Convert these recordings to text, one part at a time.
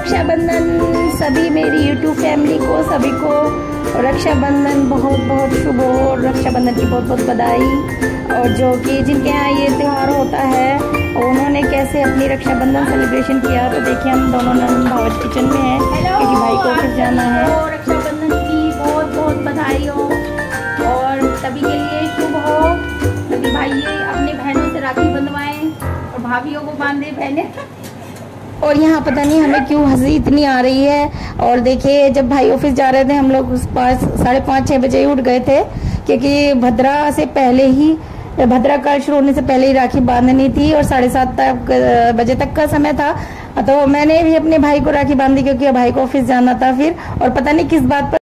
रक्षाबंधन सभी मेरी YouTube family को, सभी को रक्षाबंधन बहुत बहुत शुभ हो। रक्षाबंधन की बहुत बहुत बधाई। और जो कि जिनके यहाँ ये त्यौहार होता है उन्होंने कैसे अपनी रक्षाबंधन सेलिब्रेशन किया, तो देखिए हम दोनों नंद भावच किचन में हैं क्योंकि भाई को ऑफिस जाना है। रक्षाबंधन की बहुत बहुत बधाई हो और सभी के लिए शुभ हो। सभी भाई अपने बहनों से राखी बंधवाएं और भाभियों को बांधे बहने। और यहाँ पता नहीं हमें क्यों हंसी इतनी आ रही है। और देखिए जब भाई ऑफिस जा रहे थे हम लोग 5:30-6 बजे ही उठ गए थे क्योंकि भद्रा से पहले ही, भद्रा काल शुरू होने से पहले ही राखी बांधनी थी और 7:30 बजे तक का समय था। तो मैंने भी अपने भाई को राखी बांधी क्योंकि भाई को ऑफिस जाना था फिर। और पता नहीं किस बात पर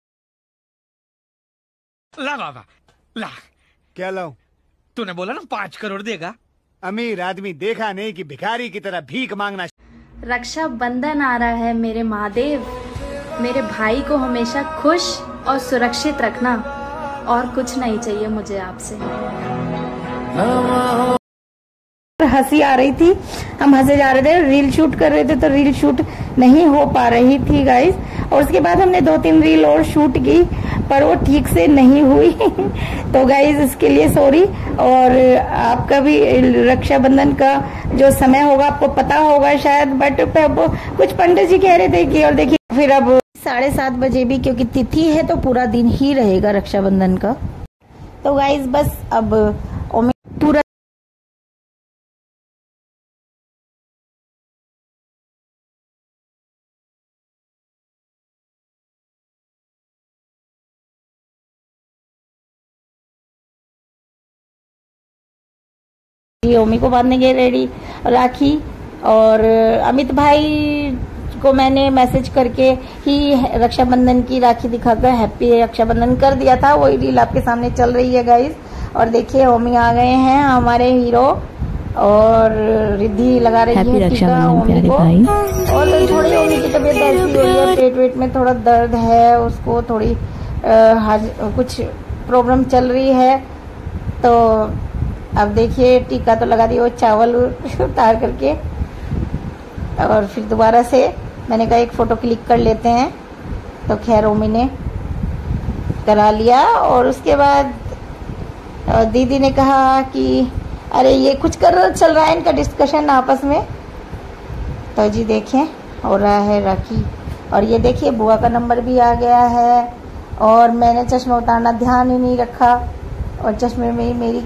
ला बाबा ला। क्या लाऊं? तूने बोला ना 5 करोड़ देगा। अमीर आदमी देखा नहीं कि भिखारी की तरह भीख मांगना। रक्षाबंधन आ रहा है मेरे महादेव, मेरे भाई को हमेशा खुश और सुरक्षित रखना और कुछ नहीं चाहिए मुझे आपसे। हंसी आ रही थी, हम हंसे जा रहे थे, रील शूट कर रहे थे तो रील शूट नहीं हो पा रही थी गाइस। और उसके बाद हमने 2-3 रील और शूट की पर वो ठीक से नहीं हुई तो गाइस इसके लिए सॉरी। और आपका भी रक्षाबंधन का जो समय होगा आपको पता होगा शायद, बट कुछ पंडित जी कह रहे थे कि, और देखिए फिर अब 7:30 बजे भी क्योंकि तिथि है तो पूरा दिन ही रहेगा रक्षाबंधन का। तो गाइस बस अब पूरा ओमी को बांधने के रेडी राखी। और अमित भाई को मैंने मैसेज करके ही रक्षाबंधन की राखी दिखाकर हैप्पी रक्षाबंधन कर दिया था। वही रील आपके सामने चल रही है गाइस। और देखिए ओमी आ गए हैं हमारे हीरो और रिद्धि लगा रही है टीका ओमी को। और थोड़ी ओमी की तबीयत ऐसी हुई है, पेट वेट में थोड़ा दर्द है, उसको थोड़ी कुछ प्रॉब्लम चल रही है। तो अब देखिए टीका तो लगा दी, वो चावल उतार करके। और फिर दोबारा से मैंने कहा एक फ़ोटो क्लिक कर लेते हैं, तो खैर ओमी ने करा लिया। और उसके बाद दीदी ने कहा कि अरे ये कुछ चल रहा है इनका डिस्कशन आपस में। तो जी देखें हो रहा है राखी। और ये देखिए बुआ का नंबर भी आ गया है। और मैंने चश्मा उतारना ध्यान ही नहीं रखा और चश्मे में ही मेरी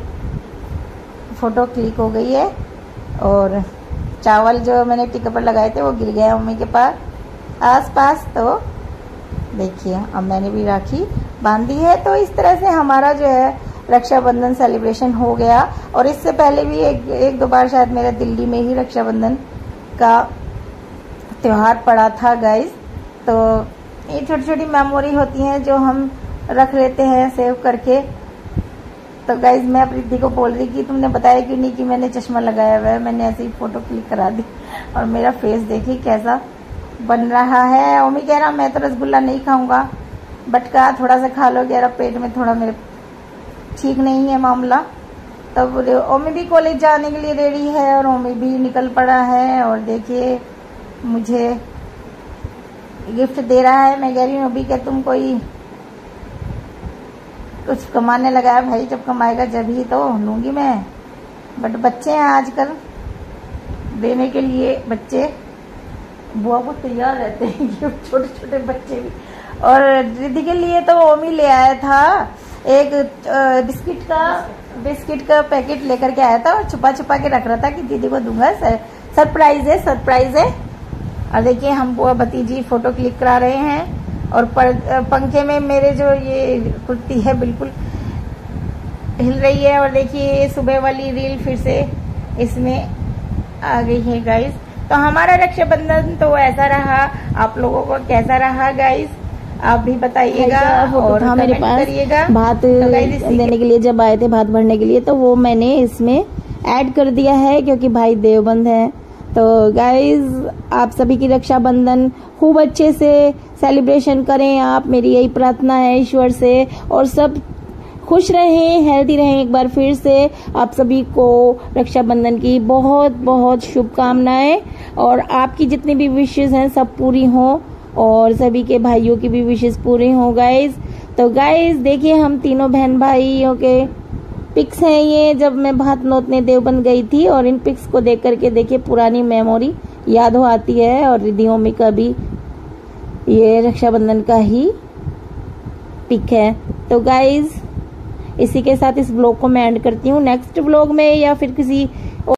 फ़ोटो क्लिक हो गई है। और चावल जो मैंने टीका पर लगाए थे वो गिर गया मम्मी के पास आसपास। तो देखिए अब मैंने भी राखी बांधी है। तो इस तरह से हमारा जो है रक्षाबंधन सेलिब्रेशन हो गया। और इससे पहले भी एक दो बार शायद मेरा दिल्ली में ही रक्षाबंधन का त्यौहार पड़ा था गाइस। तो ये छोटी छोटी मेमोरी होती हैं जो हम रख लेते हैं सेव करके। तो गाइज मैं अपनी रिद्धि को बोल रही कि तुमने बताया क्यों नहीं कि मैंने चश्मा लगाया हुआ है। मैंने ऐसे ही फोटो क्लिक करा दी और मेरा फेस देखिए कैसा बन रहा है। ओमी कह रहा मैं तो रसगुल्ला नहीं खाऊंगा, बट कहा थोड़ा सा खा लो, कह रहा पेट में थोड़ा मेरे ठीक नहीं है मामला। तब ओमी भी कॉलेज जाने के लिए रेडी है और ओमी भी निकल पड़ा है। और देखिए मुझे गिफ्ट दे रहा है। मैं कह रही हूँ अभी क्या तुम कोई कुछ कमाने लगा है भाई, जब कमाएगा जब ही तो लूंगी मैं। बट बच्चे हैं आजकल देने के लिए, बच्चे बुआ को तैयार रहते हैं गिफ्ट, छोटे छोटे बच्चे भी। और रिद्धि के लिए तो ओमी ले आया था एक बिस्किट का पैकेट लेकर के आया था और छुपा छुपा के रख रहा था कि दीदी को दूंगा, सरप्राइज है। और देखिए हम बुआ भतीजी फोटो क्लिक करा रहे हैं। और पंखे में मेरे जो ये कुर्ती है बिल्कुल हिल रही है। और देखिए सुबह वाली रील फिर से इसमें आ गई है गाइस। तो हमारा रक्षाबंधन तो ऐसा रहा, आप लोगों को कैसा रहा गाइस आप भी बताइएगा और मेरे पास भात देने के लिए जब आए थे भात भरने के लिए, तो वो मैंने इसमें ऐड कर दिया है क्योंकि भाई देवबंद है। तो गाइज आप सभी की रक्षाबंधन खूब अच्छे से सेलिब्रेशन करें आप, मेरी यही प्रार्थना है ईश्वर से। और सब खुश रहें, हेल्दी रहें। एक बार फिर से आप सभी को रक्षाबंधन की बहुत बहुत शुभकामनाएं, और आपकी जितनी भी विशेष हैं सब पूरी हों, और सभी के भाइयों की भी विशेष पूरी हों गाइज। तो गाइज देखिए, हम तीनों बहन भाइयों के पिक्स हैं ये, जब मैं भात नोतने देवबंद गई थी, और इन पिक्स को देख करके देखिए पुरानी मेमोरी याद हो आती है। और रिद्धियोमी का भी ये रक्षाबंधन का ही पिक है। तो गाइज इसी के साथ इस व्लॉग को मैं एंड करती हूँ। नेक्स्ट व्लॉग में या फिर किसी